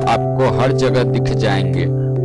आपको हर जगह दिख जाएंगे।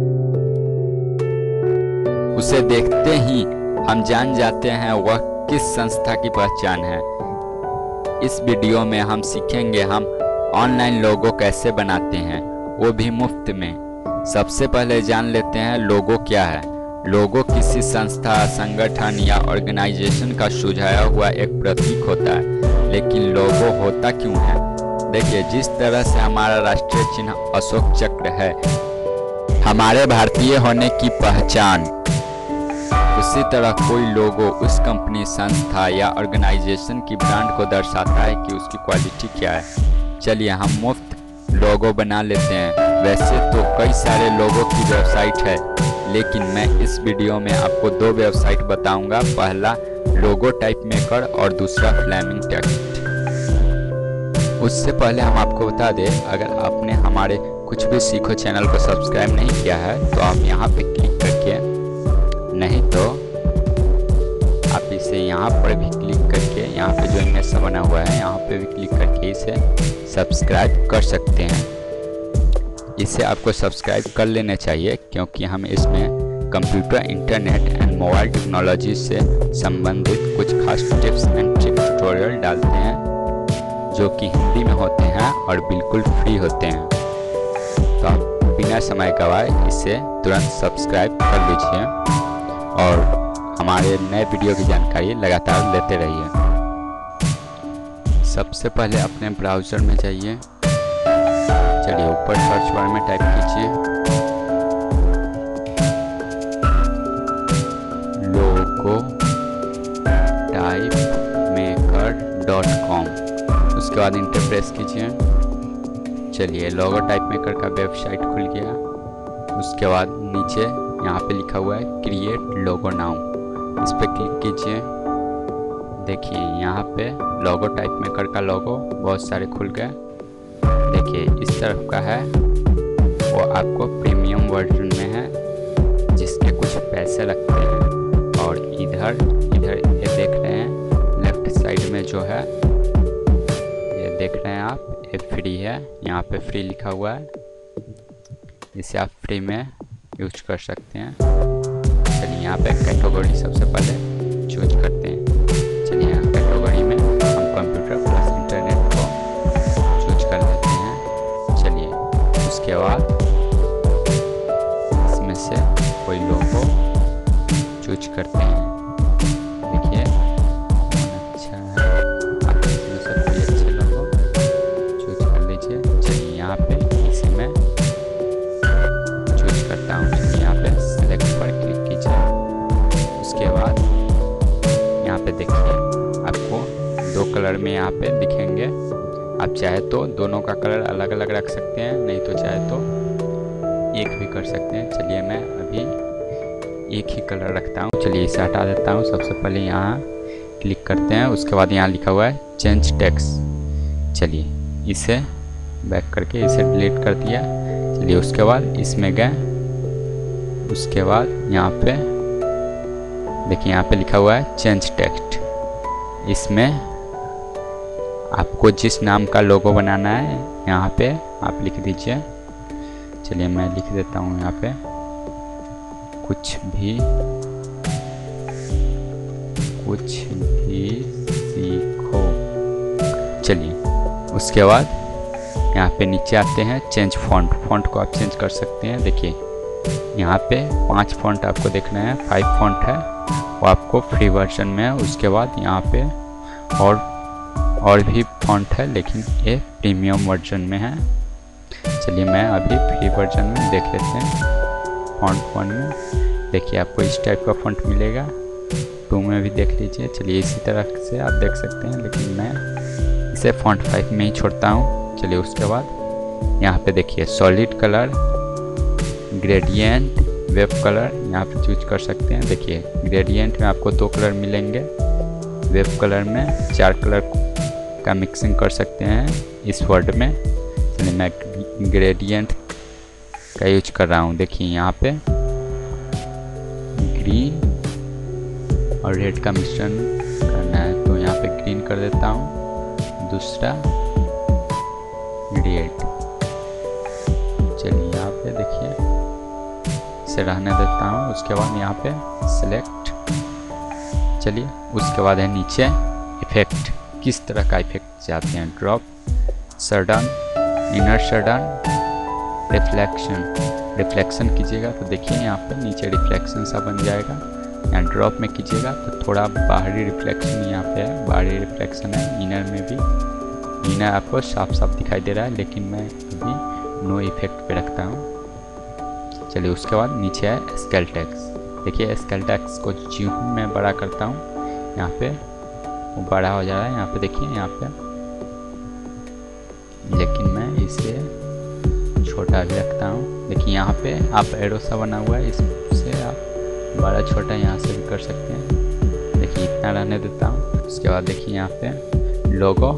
उसे देखते ही हम जान जाते हैं वह किस संस्था की पहचान है। इस वीडियो में हम सीखेंगे हम ऑनलाइन लोगो कैसे बनाते हैं, वो भी मुफ्त में। सबसे पहले जान लेते हैं लोगो क्या है। लोगो किसी संस्था, संगठन या ऑर्गेनाइजेशन का सुझाया हुआ एक प्रतीक होता है। लेकिन लोगो होता क्यों है? देखिए, जिस तरह से हमारा राष्ट्रीय चिन्ह अशोक चक्र है, हमारे भारतीय होने की पहचान, उसी तरह कोई लोगो उस कंपनी, संस्था या ऑर्गेनाइजेशन की ब्रांड को दर्शाता है कि उसकी क्वालिटी क्या है। चलिए हम मुफ्त लोगो बना लेते हैं। वैसे तो कई सारे लोगो की वेबसाइट है, लेकिन मैं इस वीडियो में आपको दो वेबसाइट बताऊंगा। पहला लोगो टाइप मेकर और दूसरा फ्लेमिंग टेक्स्ट। उससे पहले हम आपको बता दें, अगर आपने हमारे कुछ भी सीखो चैनल को सब्सक्राइब नहीं किया है तो आप यहाँ पे क्लिक करके, नहीं तो आप इसे यहाँ पर भी क्लिक करके, यहाँ पे जो इमेज सा बना हुआ है यहाँ पे भी क्लिक करके इसे सब्सक्राइब कर सकते हैं। इसे आपको सब्सक्राइब कर लेना चाहिए, क्योंकि हम इसमें computer, internet and mobile technology से संबंधित कुछ खास टिप्स एंड ट्रिक ट्यूटोरियल डालते हैं, जो कि हिंदी में होते हैं और बिल्कुल फ्री होते हैं। तो आप बिना समय गवाए इसे तुरंत सब्सक्राइब कर लीजिए और हमारे नए वीडियो की जानकारी लगातार लेते रहिए। सबसे पहले अपने ब्राउज़र में जाइए। चलिए ऊपर सर्च बार में टाइप कीजिए logo type maker.com। उसके बाद इंटर प्रेस कीजिए। चलिए लोगो टाइप मेकर का वेबसाइट खुल गया। उसके बाद नीचे यहाँ पे लिखा हुआ है क्रिएट लोगो नाउ, इस पर क्लिक कीजिए। देखिए यहाँ पे लोगो टाइप मेकर का लोगो बहुत सारे खुल गए। देखिए इस तरफ का है वो आपको प्रीमियम वर्जन में है, जिसके कुछ पैसे लगते हैं। और इधर ये देख रहे हैं लेफ्ट साइड में जो है, ये देख रहे हैं आप, ये फ्री है। यहाँ पे फ्री लिखा हुआ है, इसे आप फ्री में यूज कर सकते हैं। चलिए यहाँ पे कैटेगरी सबसे पहले चूज करते हैं। चलिए यहाँ कैटेगरी में हम कंप्यूटर प्लस इंटरनेट को चूज कर लेते हैं। चलिए उसके बाद इसमें से कोई लोगो चूज करते हैं। देखिए अच्छा है, आप इसमें से कोई अच्छे लोगो चूज कर लीजिए। चलिए यहाँ पे इसे मैं चूज करता हूँ। चलिए यहाँ पे सेलेक्ट पर क्लिक कीजिए। उसके बाद यहाँ पे देखिए आपको दो कलर में यहाँ पे दिखेंगे। आप चाहे तो दोनों का कलर अलग अलग रख सकते हैं, नहीं तो चाहे तो एक भी कर सकते हैं। चलिए मैं अभी एक ही कलर रखता हूँ। चलिए इसे हटा देता हूँ। सबसे पहले यहाँ क्लिक करते हैं। उसके बाद यहाँ लिखा हुआ है चेंज टेक्स्ट। चलिए इसे बैक करके इसे डिलीट कर दिया। चलिए उसके बाद इसमें गए। उसके बाद यहाँ पे देखिए यहाँ पे लिखा हुआ है चेंज टेक्स्ट। इसमें आपको जिस नाम का लोगो बनाना है यहाँ पे आप लिख दीजिए। चलिए मैं लिख देता हूँ यहाँ पे कुछ भी सीखो। चलिए उसके बाद यहाँ पे नीचे आते हैं चेंज फॉन्ट को आप चेंज कर सकते हैं। देखिए यहाँ पे 5 फॉन्ट आपको देखना है, 5 फॉन्ट है, वो आपको फ्री वर्जन में है। उसके बाद यहाँ पे और भी फॉन्ट है, लेकिन ये प्रीमियम वर्जन में है। चलिए मैं अभी फ्री वर्जन में देख लेते हैं। फॉन्ट में देखिए आपको इस टाइप का फॉन्ट मिलेगा। 2 में भी देख लीजिए। चलिए इसी तरह से आप देख सकते हैं, लेकिन मैं इसे फॉन्ट 5 में ही छोड़ता हूँ। चलिए उसके बाद यहाँ पे देखिए solid colour, gradient, web colour यहाँ पे चूज कर सकते हैं। देखिए ग्रेडियंट में आपको 2 कलर मिलेंगे, वेब कलर में 4 कलर का मिक्सिंग कर सकते हैं इस वर्ड में। चलिए मैं ग्रेडियंट का यूज कर रहा हूँ। देखिए यहाँ पे ग्रीन और रेड का मिश्रण करना है, तो यहाँ पे ग्रीन कर देता हूँ, दूसरा रेड। पे देखिए इसे रहने देता हूँ। उसके बाद यहाँ पे सेलेक्ट, चलिए उसके बाद है नीचे इफेक्ट, किस तरह का इफेक्ट चाहते हैं, drop, shadow, inner shadow, reflection कीजिएगा तो देखिए यहाँ पे नीचे रिफ्लेक्शन सा बन जाएगा। यहाँ ड्रॉप में कीजिएगा तो थोड़ा बाहरी रिफ्लेक्शन यहाँ पे है, बाहरी रिफ्लेक्शन है। इनर में भी, इनर आपको साफ साफ दिखाई दे रहा है, लेकिन मैं अभी नो इफेक्ट पे रखता हूँ। चलिए उसके बाद नीचे है स्केल टैक्स। देखिए स्केल टैक्स को जो मैं बड़ा करता हूँ यहाँ पे वो बड़ा हो जा रहा है, यहाँ पे देखिए यहाँ पे, लेकिन मैं इसे छोटा भी रखता हूँ। देखिए यहाँ पे आप एरो सा बना हुआ है, इससे आप बड़ा छोटा यहाँ से भी कर सकते हैं। देखिए इतना रहने देता हूँ। उसके बाद देखिए यहाँ पे लोगो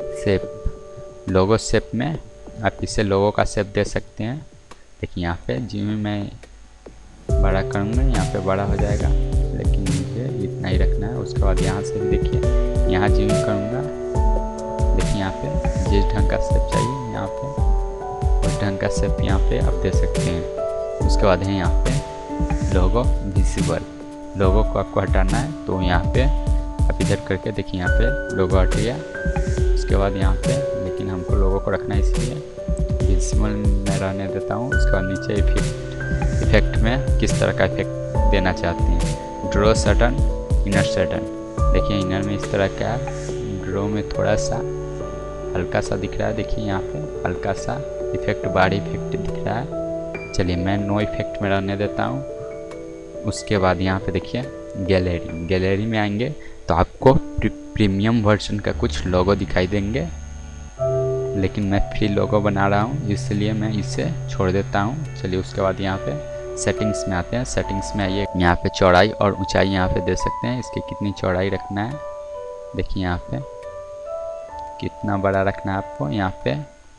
शेप में आप इसे लोगो का शेप दे सकते हैं। देखिए यहाँ पे जिम मैं बड़ा करूँगा यहाँ पे बड़ा हो जाएगा, लेकिन मुझे इतना ही रखना है। उसके बाद यहाँ से भी देखिए यहाँ जिम करूँगा, देखिए यहाँ पे जिस ढंग का शेप चाहिए यहाँ पे उस ढंग का शेप यहाँ पे आप दे सकते हैं। उसके बाद है यहाँ पे लोगो विजिबल, लोगो को आपको हटाना है तो यहाँ पे आप इधर करके देखिए यहाँ पे लोगो हट गया। उसके बाद यहाँ पे, लेकिन हमको लोगो को रखना है इसलिए विजिबल में रहने देता हूँ। उसके बाद नीचे इफेक्ट में किस तरह का इफेक्ट देना चाहते हैं, ड्रो सडन, इनर सडन। देखिए इनर में इस तरह का, ड्रो में थोड़ा सा हल्का सा दिख रहा है। देखिए यहाँ पे हल्का सा इफेक्ट, बाहरी इफेक्ट दिख रहा है। चलिए मैं नो इफेक्ट में रहने देता हूँ। उसके बाद यहाँ पे देखिए गैलरी में आएंगे तो आपको प्रीमियम वर्जन का कुछ लोगो दिखाई देंगे, लेकिन मैं फ्री लोगो बना रहा हूँ इसलिए मैं इसे छोड़ देता हूँ। चलिए उसके बाद यहाँ पे सेटिंग्स में आते हैं। सेटिंग्स में आइए, यहाँ पे चौड़ाई और ऊंचाई यहाँ पे दे सकते हैं, इसकी कितनी चौड़ाई रखना है। देखिए यहाँ पे कितना बड़ा रखना है आपको, यहाँ पे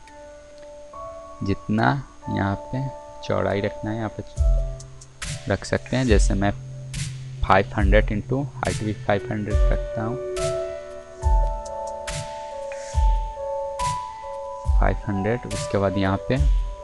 जितना यहाँ पे चौड़ाई रखना है यहाँ पे रख सकते हैं। जैसे मैं 500 इंटू हाइट भी 500 रखता हूँ, 500। उसके बाद यहाँ पे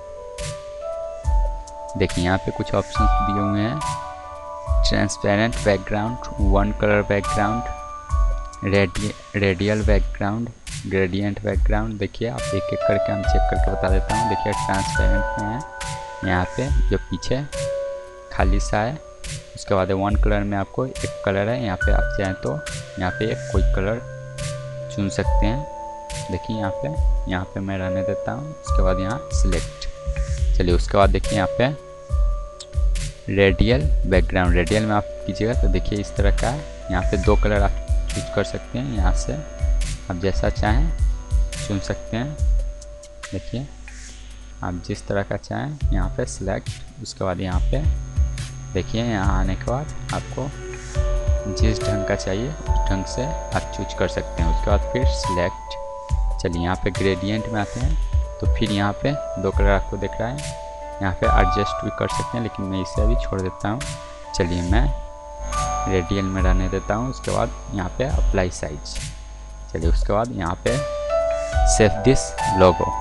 देखिए यहाँ पे कुछ ऑप्शंस दिए हुए हैं, transparent background, one colour background, radial background, gradient background. देखिए आप एक एक करके हम चेक करके बता देता हूँ। देखिए ट्रांसपेरेंट में है यहाँ पे जो पीछे खाली सा है। उसके बाद वन कलर में आपको एक कलर है, यहाँ पे आप चाहें तो यहाँ पे एक कोई कलर चुन सकते हैं। देखिए यहाँ पे मैं रहने देता हूँ। उसके बाद यहाँ सिलेक्ट। चलिए उसके बाद देखिए यहाँ पे रेडियल बैकग्राउंड, रेडियल में आप कीजिएगा तो देखिए इस तरह का है। यहाँ पे दो कलर आप चूज कर सकते हैं, यहाँ से आप जैसा चाहें चुन सकते हैं। देखिए आप जिस तरह का चाहें यहाँ पे सिलेक्ट। उसके बाद यहाँ पे देखिए यहाँ आने के बाद आपको जिस ढंग का चाहिए उस ढंग से आप चूज कर सकते हैं। उसके बाद फिर सिलेक्ट। चलिए यहाँ पे ग्रेडियंट में आते हैं तो फिर यहाँ पे दो कलर आपको दिख रहा है, यहाँ पे एडजस्ट भी कर सकते हैं, लेकिन मैं इसे अभी छोड़ देता हूँ। चलिए मैं रेडियल में रहने देता हूँ। उसके बाद यहाँ पे अप्लाई साइज। चलिए उसके बाद यहाँ पे सेव दिस लोगो।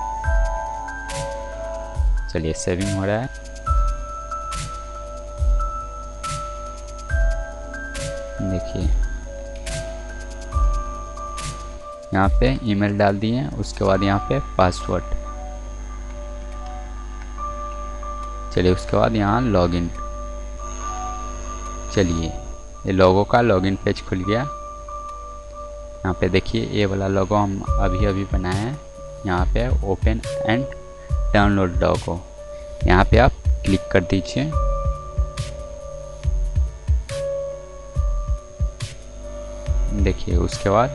चलिए सेविंग हो रहा है। देखिए यहाँ पे ईमेल डाल दिए। उसके बाद यहाँ पे पासवर्ड। चलिए उसके बाद यहाँ लॉगिन। चलिए ये लोगो का लॉगिन पेज खुल गया। यहाँ पे देखिए ये वाला लोगो हम अभी अभी बनाए हैं। यहाँ पे ओपन एंड डाउनलोड लोगो, यहाँ पे आप क्लिक कर दीजिए। देखिए उसके बाद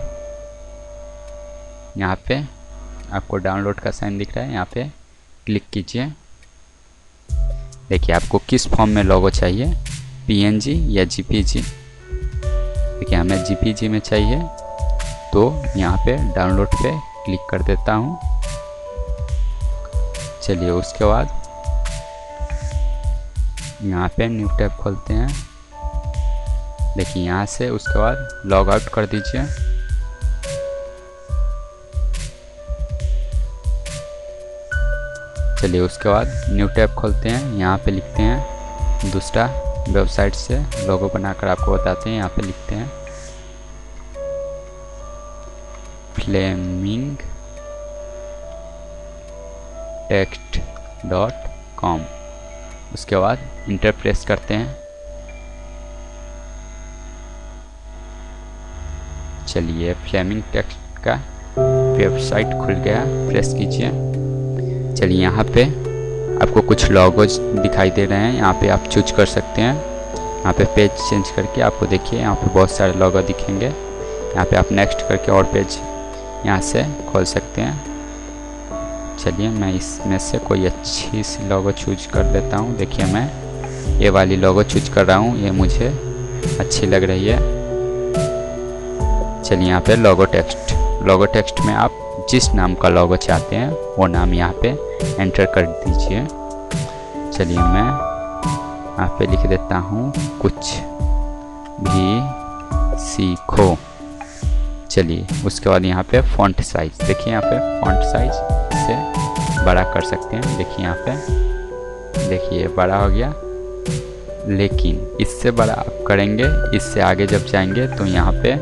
यहाँ पे आपको डाउनलोड का साइन दिख रहा है, यहाँ पे क्लिक कीजिए। देखिए आपको किस फॉर्म में लोगो चाहिए, PNG या JPG। देखिए हमें JPG में चाहिए तो यहाँ पे डाउनलोड पे क्लिक कर देता हूँ। चलिए उसके बाद यहाँ पे न्यू टैब खोलते हैं। देखिए यहाँ से उसके बाद लॉग आउट कर दीजिए। चलिए उसके बाद न्यू टैब खोलते हैं। यहाँ पे लिखते हैं दूसरा वेबसाइट से लोगो बनाकर आपको बताते हैं। यहाँ पे लिखते हैं flamingtext.com। उसके बाद इंटर प्रेस करते हैं। चलिए फ्लेमिंग टेक्स्ट का वेबसाइट खुल गया, प्रेस कीजिए। चलिए यहाँ पे आपको कुछ लोगोज दिखाई दे रहे हैं, यहाँ पे आप चूज कर सकते हैं। यहाँ पे पेज चेंज करके आपको देखिए यहाँ पे बहुत सारे लोगो दिखेंगे। यहाँ पे आप नेक्स्ट करके और पेज यहाँ से खोल सकते हैं। चलिए मैं इसमें से कोई अच्छी सी लोगो चूज कर देता हूँ। देखिए मैं ये वाली लोगो चूज कर रहा हूँ, ये मुझे अच्छी लग रही है। चलिए यहाँ पे लोगो टेक्स्ट में आप जिस नाम का लोगो चाहते हैं वो नाम यहाँ पे एंटर कर दीजिए। चलिए मैं यहाँ पे लिख देता हूँ कुछ भी सीखो। चलिए उसके बाद यहाँ पे फ़ॉन्ट साइज, देखिए यहाँ पे फ़ॉन्ट साइज से बड़ा कर सकते हैं। देखिए यहाँ पे, देखिए बड़ा हो गया। लेकिन इससे बड़ा आप करेंगे, इससे आगे जब जाएंगे तो यहाँ पे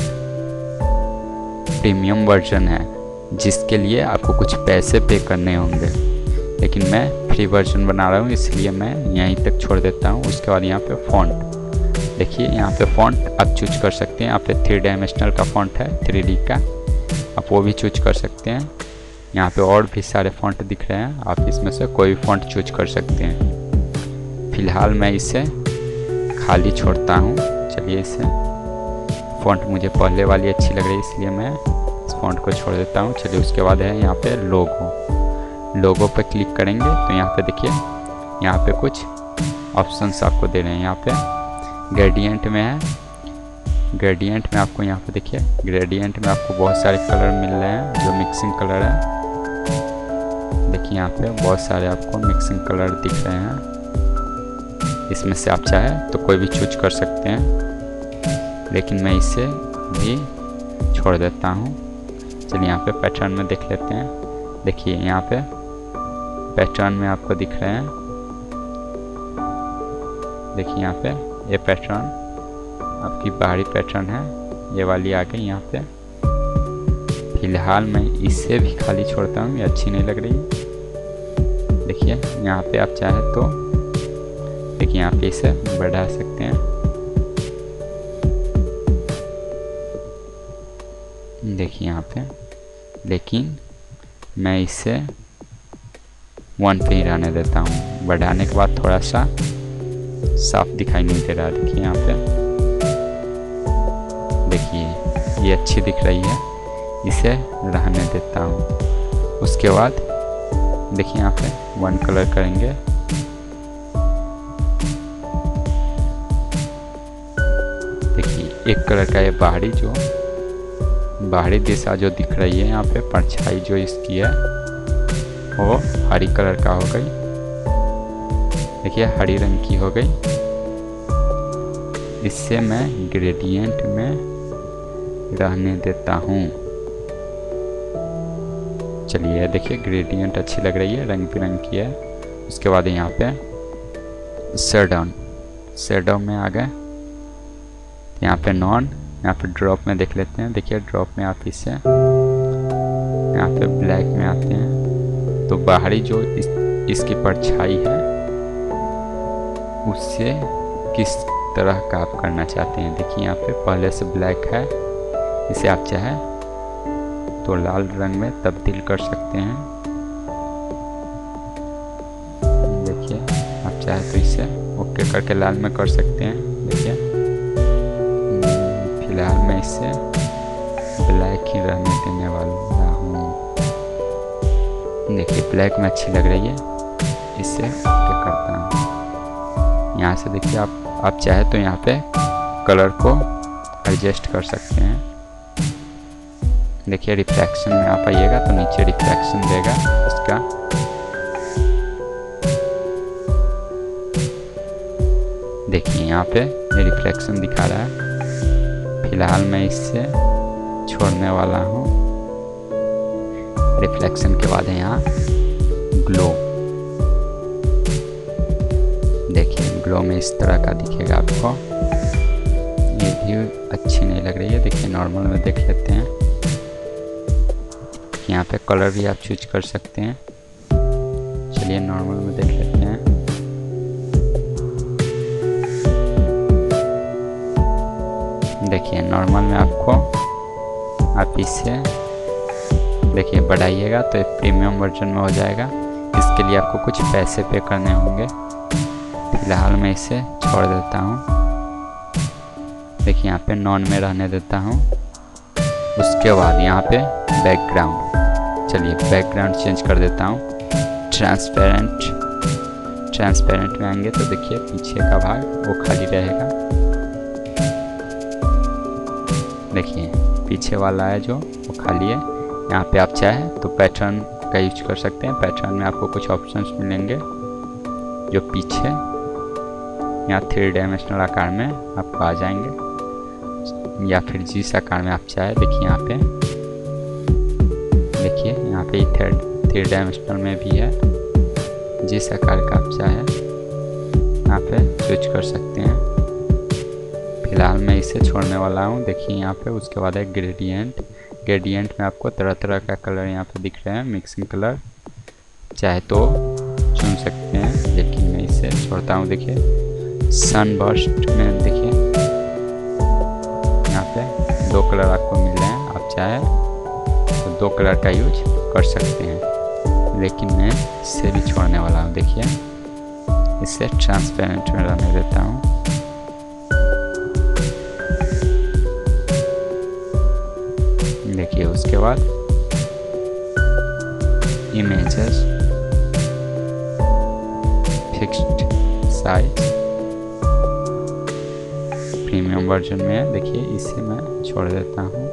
प्रीमियम वर्जन है जिसके लिए आपको कुछ पैसे पे करने होंगे, लेकिन मैं फ्री वर्जन बना रहा हूँ इसलिए मैं यहीं तक छोड़ देता हूँ। उसके बाद यहाँ पे फ़ॉन्ट, देखिए यहाँ पे फ़ॉन्ट आप चूज कर सकते हैं। यहाँ पे 3 डायमेंशनल का फ़ॉन्ट है, 3D का, आप वो भी चूज कर सकते हैं। यहाँ पे और भी सारे फ़ॉन्ट दिख रहे हैं, आप इसमें से कोई भी फ़ॉन्ट चूज कर सकते हैं। फिलहाल मैं इसे खाली छोड़ता हूँ। चलिए इसे फ़ॉन्ट मुझे पहले वाली अच्छी लग रही है इसलिए मैं इस फ़ॉन्ट को छोड़ देता हूँ। चलिए उसके बाद है यहाँ पे लोगो पे क्लिक करेंगे तो यहाँ पे देखिए यहाँ पे कुछ ऑप्शंस आपको दे रहे हैं। यहाँ पे ग्रेडियंट में है, ग्रेडियंट में आपको यहाँ पे देखिए ग्रेडियंट में आपको बहुत सारे कलर मिल रहे हैं जो मिक्सिंग कलर है। देखिए यहाँ पे बहुत सारे आपको मिक्सिंग कलर दिख रहे हैं, इसमें से आप चाहे तो कोई भी चूज कर सकते हैं, लेकिन मैं इसे भी छोड़ देता हूँ। चलिए यहाँ पे पैटर्न में देख लेते हैं। देखिए यहाँ पे पैटर्न में आपको दिख रहे हैं, देखिए यहाँ पे ये पैटर्न आपकी बाहरी पैटर्न है, ये वाली आ गई यहाँ पे। फिलहाल मैं इसे भी खाली छोड़ता हूँ, ये अच्छी नहीं लग रही। देखिए यहाँ पे आप चाहे तो देखिए यहाँ पे इसे बढ़ा सकते हैं। देखिए यहाँ पे, लेकिन मैं इसे 1 पे ही रहने देता हूँ। बढ़ाने के बाद थोड़ा सा साफ दिखाई नहीं दे रहा। देखिए यहाँ पे, देखिए ये अच्छी दिख रही है, इसे रहने देता हूँ। उसके बाद देखिए यहाँ पे 1 कलर करेंगे। देखिए 1 कलर का ये बाहरी दिशा जो दिख रही है, यहाँ पे परछाई जो इसकी है वो हरी कलर का हो गई। देखिए हरी रंग की हो गई। इससे मैं ग्रेडियंट में रहने देता हूँ। चलिए देखिए ग्रेडियंट अच्छी लग रही है, रंग बिरंगी है। उसके बाद यहाँ पे शेडो में आ गए। यहाँ पे नॉन, यहाँ पे ड्रॉप में देख लेते हैं। देखिए ड्रॉप में आप इसे यहाँ पे ब्लैक में आते हैं तो बाहरी जो इसकी परछाई है उससे किस तरह का आप करना चाहते हैं। देखिए यहाँ पे पहले से ब्लैक है, इसे आप चाहे तो लाल रंग में तब्दील कर सकते हैं। देखिए आप चाहे तो इसे ओके करके लाल में कर सकते हैं। देखिए फिलहाल मैं इसे ब्लैक ही रहने देने वाला हूँ। देखिए ब्लैक में अच्छी लग रही है, इससे ओके करता हूँ। यहाँ से देखिए आप चाहे तो यहाँ पे कलर को एडजस्ट कर सकते हैं। देखिए रिफ्लेक्शन में आप आइएगा तो नीचे रिफ्लेक्शन देगा इसका। देखिए यहाँ पे ये रिफ्लेक्शन दिखा रहा है। फिलहाल मैं इससे छोड़ने वाला हूँ। रिफ्लेक्शन के बाद है यहाँ ग्लो। फ्लो में इस तरह का दिखेगा आपको। ये व्यू अच्छी नहीं लग रही है, देखिए नॉर्मल में देख लेते हैं। यहाँ पे कलर भी आप चूज कर सकते हैं। चलिए नॉर्मल में देख लेते हैं। देखिए नॉर्मल में आपको आप इसे देखिए बढ़ाइएगा तो प्रीमियम वर्जन में हो जाएगा। इसके लिए आपको कुछ पैसे पे करने होंगे। फिलहाल मैं इसे छोड़ देता हूँ। देखिए यहाँ पे नॉन में रहने देता हूँ। उसके बाद यहाँ पे बैकग्राउंड, चलिए बैकग्राउंड चेंज कर देता हूँ। ट्रांसपेरेंट में आएंगे तो देखिए पीछे का भाग वो खाली रहेगा। देखिए पीछे वाला है जो वो खाली है। यहाँ पे आप चाहे तो पैटर्न का यूज कर सकते हैं। पैटर्न में आपको कुछ ऑप्शंस मिलेंगे जो पीछे यहाँ 3 डायमेंशनल आकार में आपको आ जाएंगे, या फिर जिस आकार में आप चाहे। देखिए यहाँ पे देखिए यहाँ पे 3 डायमेंशनल में भी है। जिस आकार का आप चाहे यहाँ पे चूज कर सकते हैं। फिलहाल मैं इसे छोड़ने वाला हूँ। देखिए यहाँ पे उसके बाद है ग्रेडियंट में आपको तरह तरह का कलर यहाँ पे दिख रहे हैं, मिक्सिंग कलर चाहे तो चुन सकते हैं, लेकिन मैं इसे छोड़ता हूँ। देखिए सनबर्स्ट में देखिए यहाँ पे 2 कलर आपको मिल रहे हैं। आप चाहे तो 2 कलर का यूज कर सकते हैं, लेकिन मैं इसे भी छोड़ने वाला हूँ। देखिए इसे ट्रांसपेरेंट में रहने देता हूँ। देखिए उसके बाद images fixed size premium version में है। देखिए इसे मैं छोड़ देता हूँ।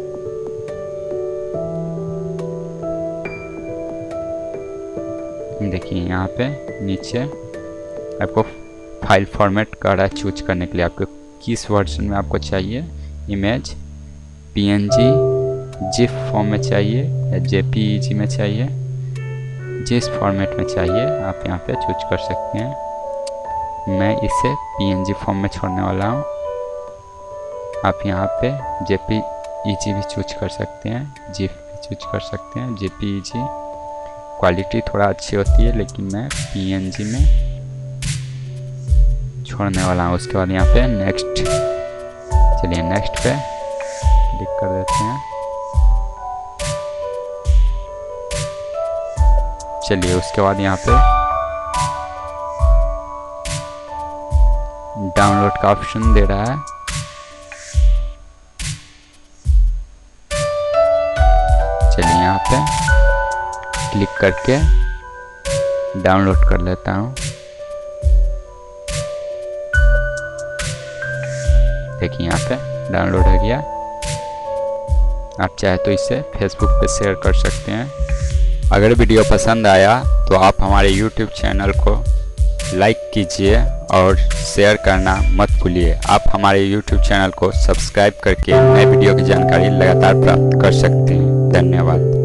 देखिए यहाँ पे नीचे आपको फाइल फॉर्मेट कर रहा है चूज करने के लिए। आपको किस वर्जन में आपको चाहिए इमेज, PNG जिप फॉर्म में चाहिए या JPEG में चाहिए, जिस फॉर्मेट में चाहिए आप यहाँ पे चूज कर सकते हैं। मैं इसे PNG फॉर्म में छोड़ने वाला हूँ। आप यहाँ पे JPEG भी चूज कर सकते हैं, जिप भी चूज कर सकते हैं। JPEG क्वालिटी थोड़ा अच्छी होती है, लेकिन मैं PNG में छोड़ने वाला हूँ। उसके बाद यहाँ पे नेक्स्ट, चलिए नेक्स्ट पे क्लिक कर देते हैं। चलिए उसके बाद यहाँ पे डाउनलोड का ऑप्शन दे रहा है। चलिए यहाँ पे क्लिक करके डाउनलोड कर लेता हूँ। देखिए यहाँ पे डाउनलोड हो गया। आप चाहे तो इसे फेसबुक पे शेयर कर सकते हैं। अगर वीडियो पसंद आया तो आप हमारे YouTube चैनल को लाइक कीजिए और शेयर करना मत भूलिए। आप हमारे YouTube चैनल को सब्सक्राइब करके नए वीडियो की जानकारी लगातार प्राप्त कर सकते हैं। धन्यवाद।